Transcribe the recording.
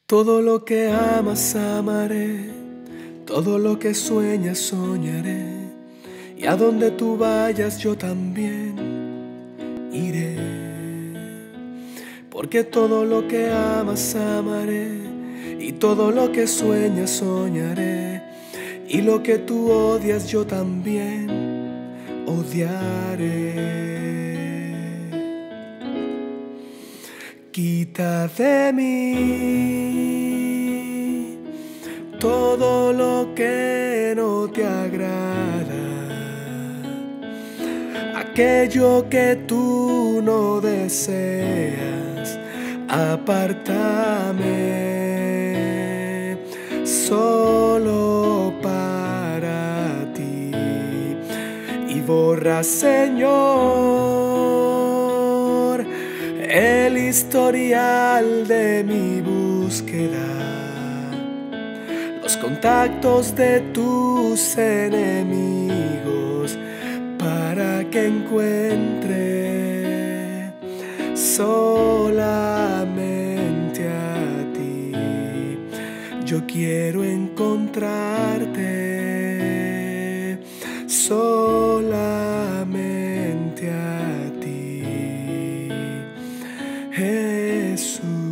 Todo lo que amas amaré, todo lo que sueñas soñaré, y a donde tú vayas yo también iré. Porque todo lo que amas amaré, y todo lo que sueñas soñaré, y lo que tú odias yo también odiaré. Quita de mí todo lo que no te agrada, aquello que tú no deseas, apártame solo para ti y borra, Señor, el historial de mi búsqueda, los contactos de tus enemigos, para que encuentre solamente a ti. Yo quiero encontrarte solamente a ti, Jesús.